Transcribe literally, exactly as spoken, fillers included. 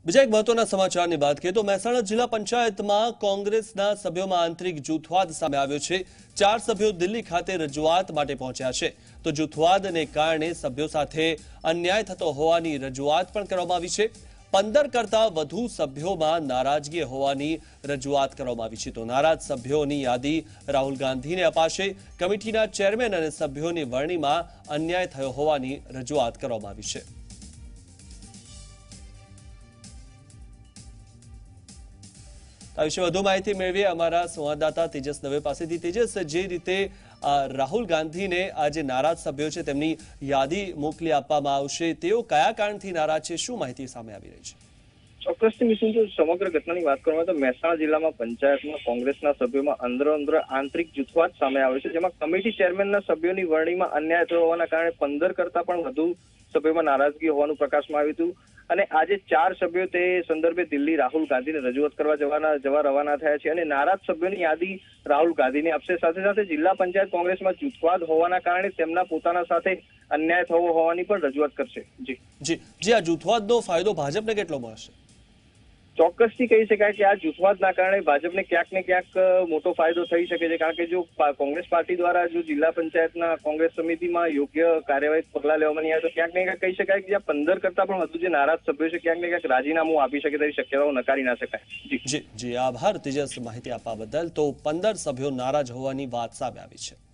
બીજા એક મહત્વના સમાચારની વાત કરીએ તો મહેસાણા જિલ્લા પંચાયતમાં કોંગ્રેસના સભ્યોમાં આંતરિક જૂથવાદ સામે આવ્યો છે। ચાર સભ્યો દિલ્હી ખાતે રજૂઆત માટે પહોંચ્યા છે તો જૂથવાદને કારણે સભ્યો સાથે અન્યાય થતો હોવાની રજૂઆત પણ કરવામાં આવી છે। પંદર કરતા વધુ સભ્યોમાં નારાજગી હોવાની રજૂઆત કરવામાં આવી છે તો નારાજ સભ્યોની યાદી રાહુલ ગાંધીને અપાશે। કમિટીના ચેરમેન અને સભ્યોની વરણીમાં અન્યાય થયો હોવાની રજૂઆત કરવામાં આવી છે। આ વિશે વધુ માહિતી મેળવીએ અમારા સંવાદદાતા તેજસ દવે પાસેથી। તેજસ, જે રીતે રાહુલ ગાંધીને આ જે નારાજ સભ્યો છે તેમની યાદી મોકલી આપવામાં આવશે, તેઓ કયા કારણથી નારાજ છે, શું માહિતી સામે આવી રહી છે? ચોક્કસથી મિશન, જો સમગ્ર ઘટનાની વાત કરવામાં તો મહેસાણા જિલ્લામાં પંચાયતમાં કોંગ્રેસના સભ્યોમાં અંદરો અંદર આંતરિક જૂથવાદ સામે આવ્યો છે, જેમાં કમિટી ચેરમેનના સભ્યોની વરણીમાં અન્યાય થયો હોવાના કારણે પંદર કરતા પણ વધુ સભ્યોમાં નારાજગી હોવાનું પ્રકાશમાં આવ્યું હતું। અને આજે ચાર સભ્યો તે સંદર્ભે દિલ્હી રાહુલ ગાંધીને રજૂઆત કરવા જવાના જવા રવાના થયા છે અને નારાજ સભ્યોની યાદી રાહુલ ગાંધીને આપશે। સાથે સાથે જિલ્લા પંચાયત કોંગ્રેસમાં જૂથવાદ હોવાના કારણે તેમના પોતાના સાથે અન્યાય થવો હોવાની પણ રજૂઆત કરશે। જી જી જી આ જૂથવાદનો ફાયદો ભાજપને કેટલો મળશે? ચોક્કસથી કહી શકાય કે આ જૂથવાદના કારણે ભાજપને ક્યાંક ને ક્યાંક મોટો ફાયદો થઈ શકે છે, કારણ કે જો કોંગ્રેસ પાર્ટી દ્વારા જો જિલ્લા પંચાયતના કોંગ્રેસ સમિતિમાં યોગ્ય કાર્યવાહી પગલાં લેવામાં નહીં આવે તો ક્યાંક ને ક્યાંક કહી શકાય કે જ્યાં પંદર કરતા પણ વધુ જે નારાજ સભ્યો છે ક્યાંક ને ક્યાંક રાજીનામું આપી શકે તેવી શક્યતાઓ નકારી ના શકાય। જી જી જી આભાર તેજસ માહિતી આપવા બદલ। તો પંદર સભ્યો નારાજ હોવાની વાત સામે આવી છે।